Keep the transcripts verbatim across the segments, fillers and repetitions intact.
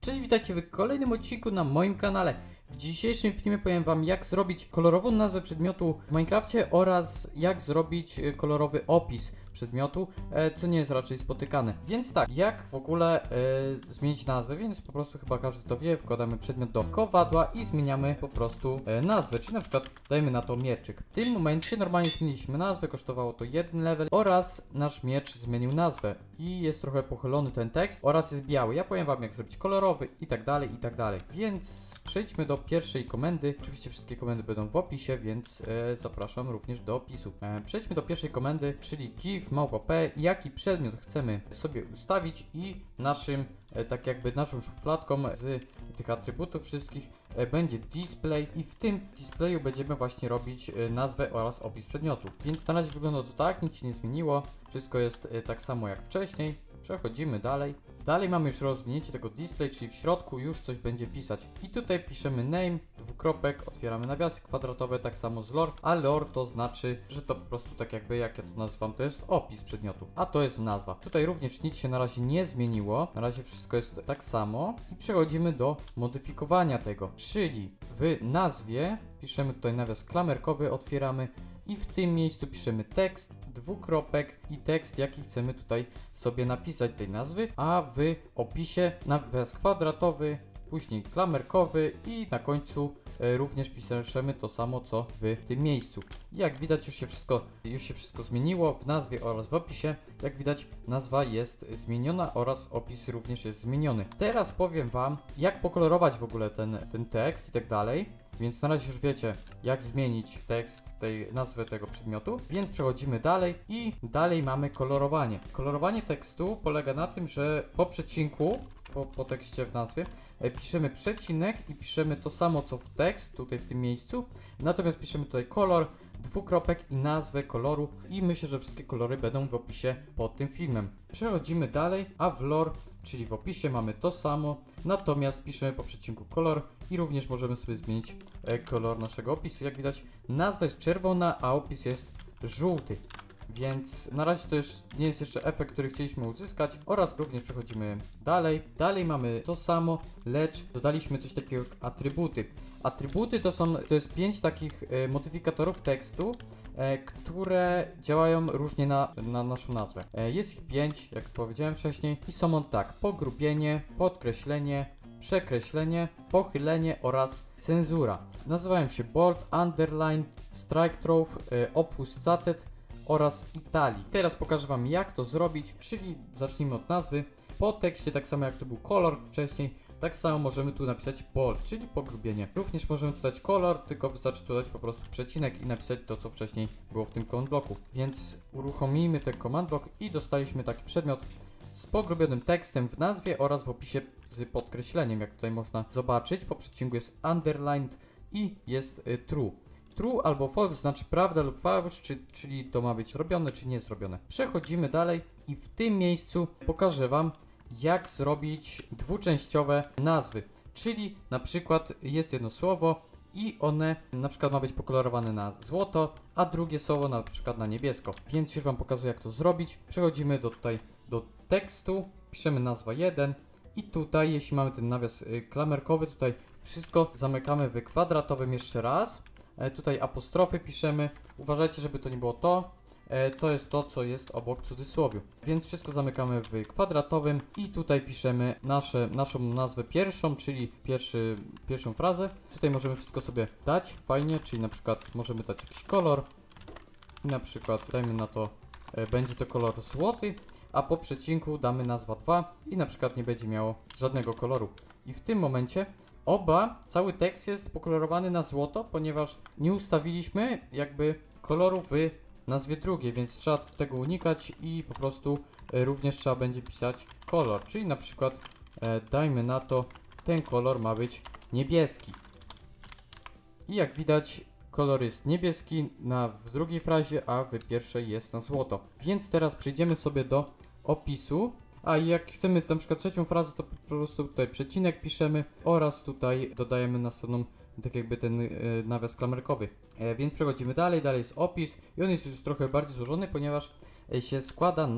Cześć, witajcie w kolejnym odcinku na moim kanale. W dzisiejszym filmie powiem wam, jak zrobić kolorową nazwę przedmiotu w Minecrafcie oraz jak zrobić kolorowy opis przedmiotu, co nie jest raczej spotykane. Więc tak, jak w ogóle e, zmienić nazwę, więc po prostu chyba każdy to wie, wkładamy przedmiot do kowadła i zmieniamy po prostu e, nazwę, czyli na przykład dajmy na to mieczyk. W tym momencie normalnie zmieniliśmy nazwę, kosztowało to jeden level oraz nasz miecz zmienił nazwę i jest trochę pochylony ten tekst oraz jest biały. Ja powiem wam, jak zrobić kolorowy i tak dalej, i tak dalej. Więc przejdźmy do pierwszej komendy. Oczywiście wszystkie komendy będą w opisie, więc e, zapraszam również do opisu. E, przejdźmy do pierwszej komendy, czyli give małpa p, jaki przedmiot chcemy sobie ustawić i naszym, e, tak jakby naszą szufladką z tych atrybutów wszystkich e, będzie display i w tym displayu będziemy właśnie robić e, nazwę oraz opis przedmiotu. Więc na razie wygląda to tak, nic się nie zmieniło, wszystko jest e, tak samo jak wcześniej. Przechodzimy dalej. Dalej mamy już rozwinięcie tego display, czyli w środku już coś będzie pisać. I tutaj piszemy name, dwukropek, otwieramy nawiasy kwadratowe, tak samo z lore, a lore to znaczy, że to po prostu tak jakby, jak ja to nazywam, to jest opis przedmiotu, a to jest nazwa. Tutaj również nic się na razie nie zmieniło, na razie wszystko jest tak samo i przechodzimy do modyfikowania tego, czyli w nazwie piszemy tutaj nawias klamerkowy, otwieramy i w tym miejscu piszemy tekst, dwukropek i tekst, jaki chcemy tutaj sobie napisać tej nazwy, a w opisie nawias kwadratowy, później klamerkowy i na końcu e, również piszemy to samo co w tym miejscu. Jak widać już się wszystko już się wszystko zmieniło w nazwie oraz w opisie. Jak widać nazwa jest zmieniona oraz opis również jest zmieniony. Teraz powiem wam, jak pokolorować w ogóle ten, ten tekst i tak dalej. Więc na razie już wiecie, jak zmienić tekst tej nazwy tego przedmiotu, więc przechodzimy dalej i dalej mamy kolorowanie. Kolorowanie tekstu polega na tym, że po przecinku, po, po tekście w nazwie, e, piszemy przecinek i piszemy to samo co w tekst, tutaj w tym miejscu, natomiast piszemy tutaj kolor, dwukropek i nazwę koloru i myślę, że wszystkie kolory będą w opisie pod tym filmem. Przechodzimy dalej, a w lore, czyli w opisie mamy to samo, natomiast piszemy po przecinku kolor i również możemy sobie zmienić e, kolor naszego opisu. Jak widać, nazwa jest czerwona, a opis jest żółty. Więc na razie to już nie jest jeszcze efekt, który chcieliśmy uzyskać oraz również przechodzimy dalej. Dalej mamy to samo, lecz dodaliśmy coś takiego jak atrybuty. Atrybuty to są, to jest pięć takich e, modyfikatorów tekstu, e, które działają różnie na, na naszą nazwę. E, jest ich pięć, jak powiedziałem wcześniej i są one tak: pogrubienie, podkreślenie, przekreślenie, pochylenie oraz cenzura. Nazywają się bold, underline, strike through, e, obfuscated oraz italic. Teraz pokażę wam, jak to zrobić, czyli zacznijmy od nazwy. Po tekście, tak samo jak to był kolor wcześniej, tak samo możemy tu napisać bold, czyli pogrubienie. Również możemy tu dać kolor, tylko wystarczy tu dać po prostu przecinek i napisać to, co wcześniej było w tym command bloku. Więc uruchomijmy ten command block i dostaliśmy taki przedmiot z pogrubionym tekstem w nazwie oraz w opisie z podkreśleniem, jak tutaj można zobaczyć. Po przecinku jest underlined i jest y, true. True albo false znaczy prawda lub fałsz, czy, czyli to ma być zrobione, czy nie zrobione. Przechodzimy dalej i w tym miejscu pokażę wam, jak zrobić dwuczęściowe nazwy. Czyli na przykład jest jedno słowo i one na przykład ma być pokolorowane na złoto, a drugie słowo na przykład na niebiesko. Więc już wam pokazuję, jak to zrobić. Przechodzimy do tutaj do tekstu, piszemy nazwa jeden i tutaj, jeśli mamy ten nawias y, klamerkowy, tutaj wszystko zamykamy w kwadratowym jeszcze raz. E, tutaj apostrofy piszemy. Uważajcie, żeby to nie było to. E, to jest to, co jest obok cudzysłowiu. Więc wszystko zamykamy w kwadratowym i tutaj piszemy nasze, naszą nazwę pierwszą, czyli pierwszy, pierwszą frazę. Tutaj możemy wszystko sobie dać fajnie, czyli na przykład możemy dać jakiś kolor i na przykład dajmy na to, e, będzie to kolor złoty, a po przecinku damy nazwa dwa i na przykład nie będzie miało żadnego koloru. I w tym momencie oba, cały tekst jest pokolorowany na złoto, ponieważ nie ustawiliśmy jakby koloru w nazwie drugiej, więc trzeba tego unikać i po prostu e, również trzeba będzie pisać kolor, czyli na przykład e, dajmy na to, ten kolor ma być niebieski. I jak widać, kolor jest niebieski na, w drugiej frazie, a w pierwszej jest na złoto. Więc teraz przejdziemy sobie do opisu. A jak chcemy na przykład trzecią frazę, to po prostu tutaj przecinek piszemy oraz tutaj dodajemy następną, tak jakby ten e, nawias klamerkowy. E, więc przechodzimy dalej, dalej jest opis i on jest już trochę bardziej złożony, ponieważ e, się składa na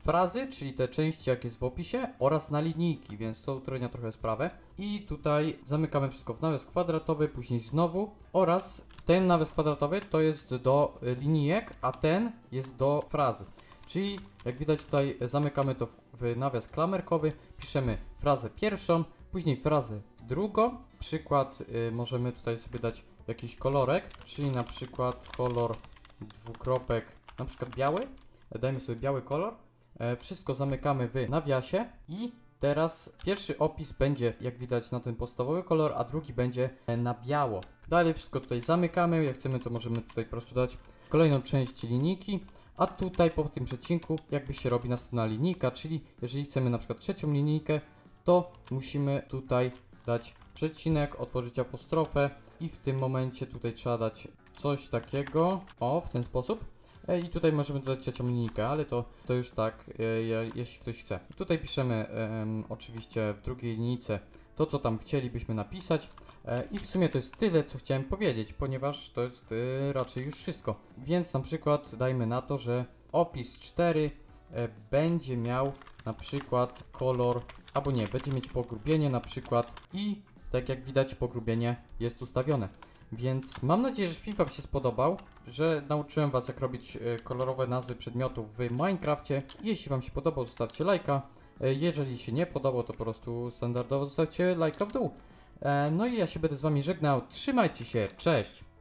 frazy, czyli te części jak jest w opisie, oraz na linijki, więc to utrudnia trochę sprawę. I tutaj zamykamy wszystko w nawias kwadratowy, później znowu oraz ten nawias kwadratowy to jest do linijek, a ten jest do frazy. Czyli jak widać tutaj zamykamy to w, w nawias klamerkowy, piszemy frazę pierwszą, później frazę drugą. Przykład y, możemy tutaj sobie dać jakiś kolorek, czyli na przykład kolor dwukropek, na przykład biały. Dajmy sobie biały kolor. E, wszystko zamykamy w nawiasie i teraz pierwszy opis będzie, jak widać, na ten podstawowy kolor, a drugi będzie na biało. Dalej wszystko tutaj zamykamy. Jak chcemy, to możemy tutaj po prostu dać kolejną część linijki. A tutaj po tym przecinku jakby się robi następna linijka, czyli jeżeli chcemy na przykład trzecią linijkę, to musimy tutaj dać przecinek, otworzyć apostrofę i w tym momencie tutaj trzeba dać coś takiego, o, w ten sposób. I tutaj możemy dodać trzecią linijkę, ale to, to już tak, e, jeśli ktoś chce. Tutaj piszemy e, oczywiście w drugiej linijce to, co tam chcielibyśmy napisać. E, I w sumie to jest tyle, co chciałem powiedzieć, ponieważ to jest e, raczej już wszystko. Więc na przykład dajmy na to, że opis cztery e, będzie miał na przykład kolor, albo nie, będzie mieć pogrubienie na przykład i tak jak widać pogrubienie jest ustawione. Więc mam nadzieję, że film Wam się spodobał, że nauczyłem Was jak robić e, kolorowe nazwy przedmiotów w Minecrafcie. Jeśli Wam się podobał, zostawcie lajka. E, jeżeli się nie podobał, to po prostu standardowo zostawcie lajka w dół. E, no i ja się będę z Wami żegnał. Trzymajcie się, cześć!